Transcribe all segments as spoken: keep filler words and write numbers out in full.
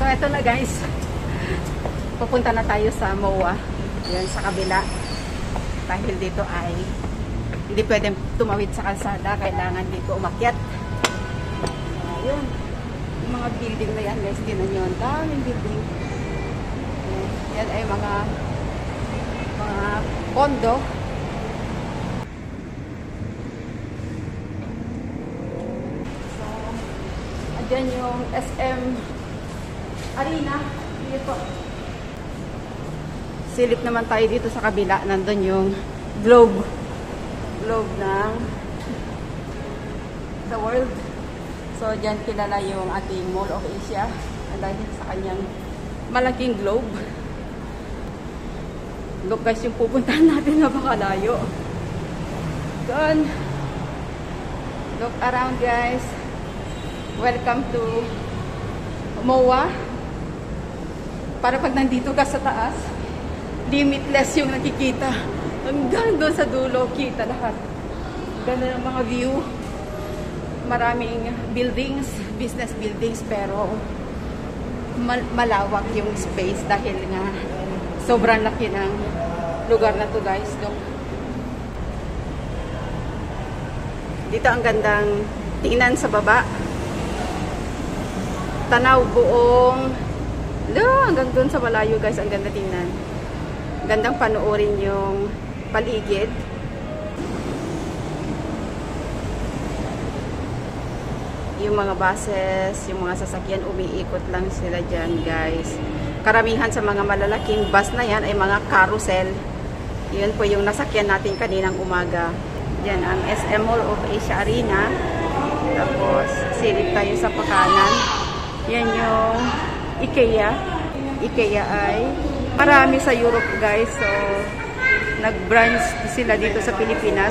So, eto na guys. Pupunta na tayo sa M O A. Yan, sa kabila. Dahil dito ay hindi pwedeng tumawid sa kalsada. Kailangan dito umakyat. So, yun. Yung mga building na yan guys. Tinan nyo. Ang daming building. Yan ay mga mga condo. So, andyan yung S M Arena. Dito. Silip naman tayo dito sa kabila. Nandun yung globe. Globe ng the world. So, dyan kilala yung ating Mall of Asia. Dahil sa kanyang malaking globe. Look guys, yung pupuntahan natin napakalayo. Doon. Look around guys. Welcome to M O A. Para pag nandito ka sa taas, limitless yung nakikita. Hanggang doon sa dulo, kita lahat. Ganda ng mga view. Maraming buildings, business buildings, pero mal malawak yung space dahil nga sobrang laki ng lugar na to guys. Dito ang gandang tingnan sa baba. Tanaw buong lo, hanggang doon sa malayo guys. Ang ganda tingnan. Gandang panoorin yung paligid. Yung mga buses, yung mga sasakyan, umiikot lang sila dyan guys. Karamihan sa mga malalaking bus na yan ay mga carousel. Yun po yung nasakyan natin kaninang umaga. Yan ang S M Mall of Asia Arena. Tapos silip tayo sa pakanan. Yan yung IKEA. IKEA ay marami sa Europe guys. So nag-branch sila dito sa Pilipinas.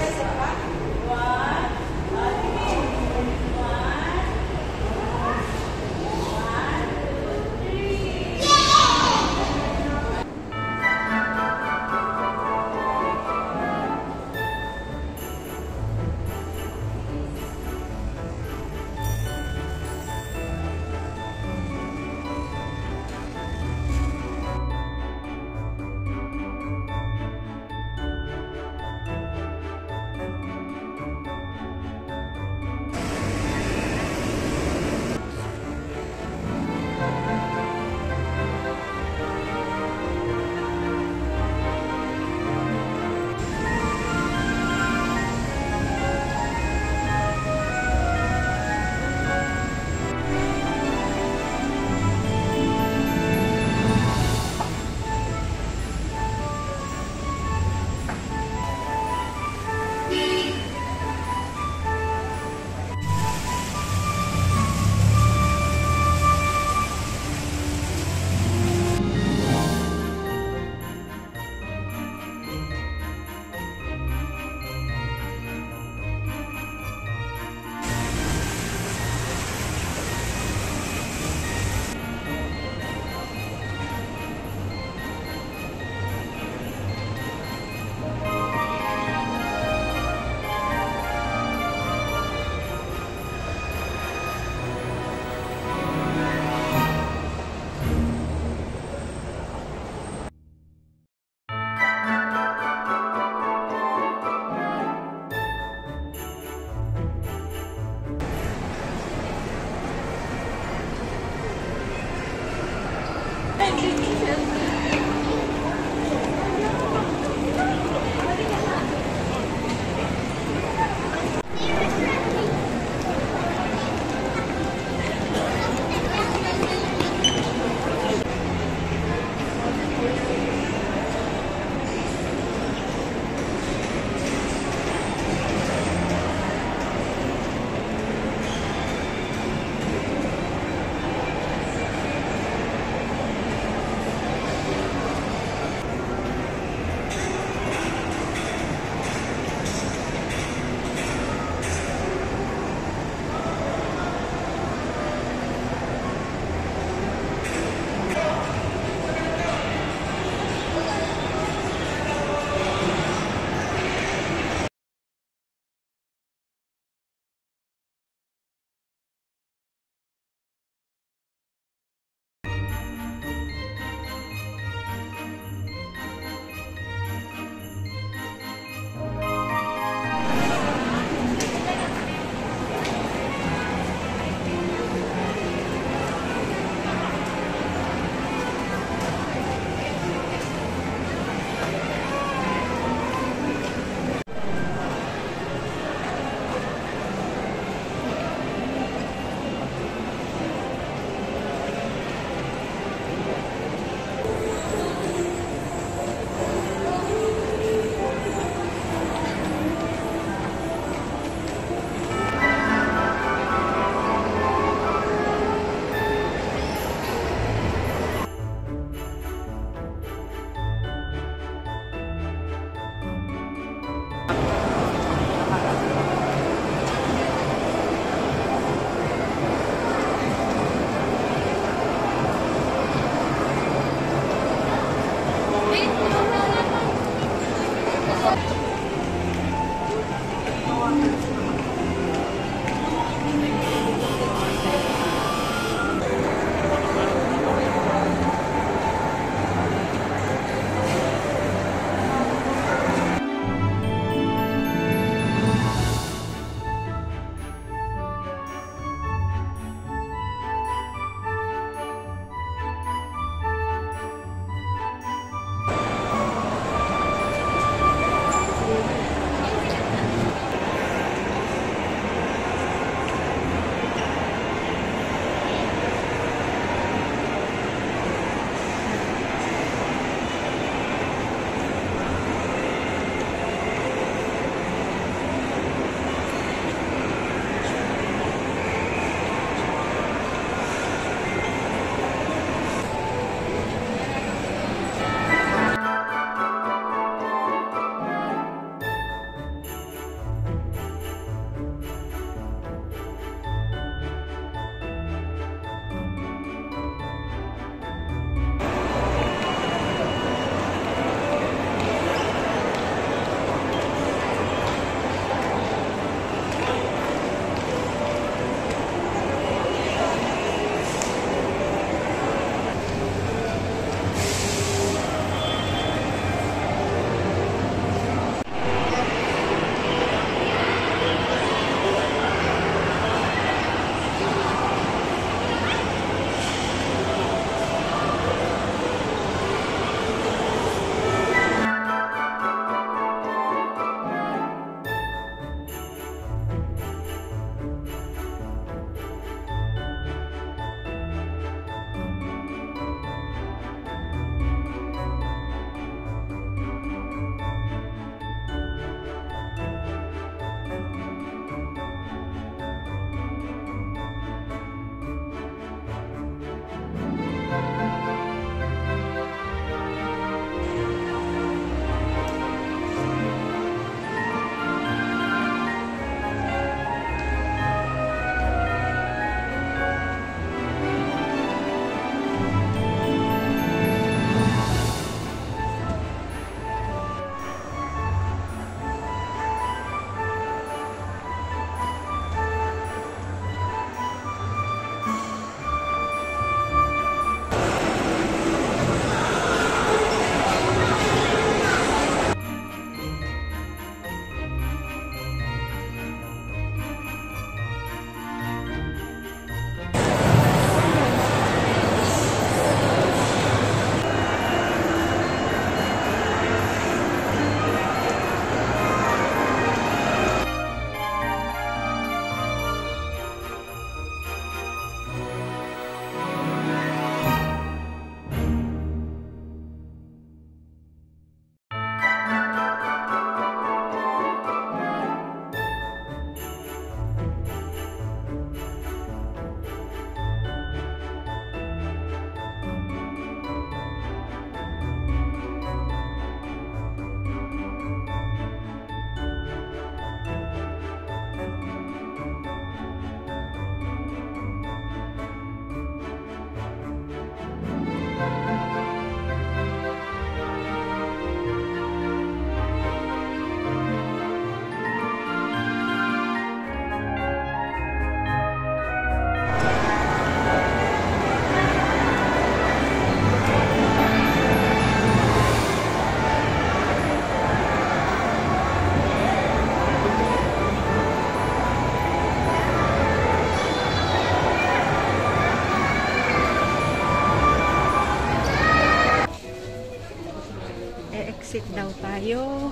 exit daw tayo.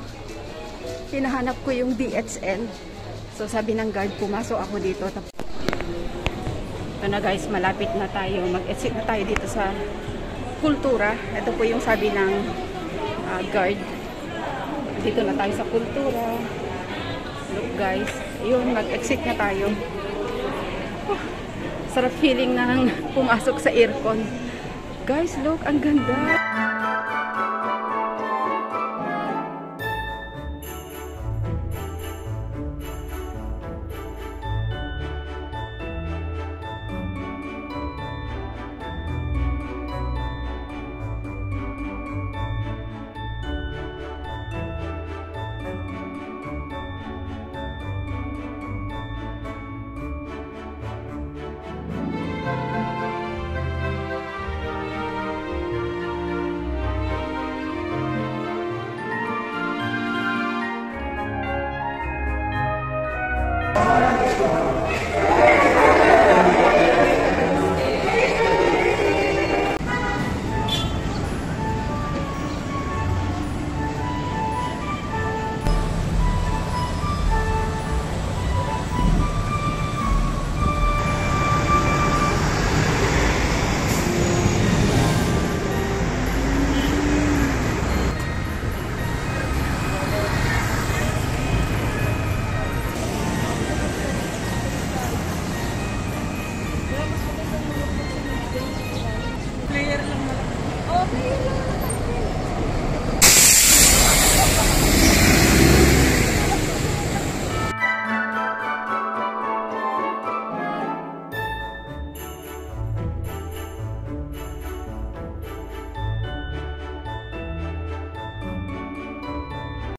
Hinahanap ko yung D H L. So sabi ng guard, pumasok ako dito. Ito na guys, malapit na tayo. Mag-exit na tayo dito sa Kultura. Ito po yung sabi ng uh, guard. Dito na tayo sa Kultura. Look guys, yun, mag-exit na tayo. Oh, sarap feeling ng pumasok sa aircon. Guys, look, ang ganda.